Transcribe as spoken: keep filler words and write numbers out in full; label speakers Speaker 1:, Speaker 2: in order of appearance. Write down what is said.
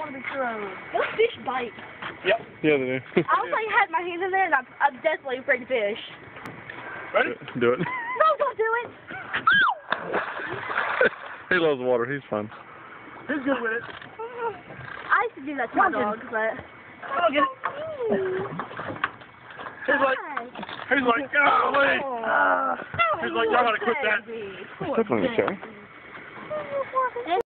Speaker 1: want to be thrown. Those fish bite.
Speaker 2: Yep.
Speaker 3: Yeah, they do.
Speaker 1: I was like, had my hand in there, and I'm, I'm definitely afraid of fish.
Speaker 2: Ready?
Speaker 3: Do it.
Speaker 1: No, don't do it.
Speaker 3: He loves water. He's fun.
Speaker 2: He's good with it.
Speaker 1: I used to do that to my dog, but...
Speaker 2: I'll get it. He's like, he's like, golly. He's like, y'all gotta quit that.
Speaker 3: Step on it, Sherry.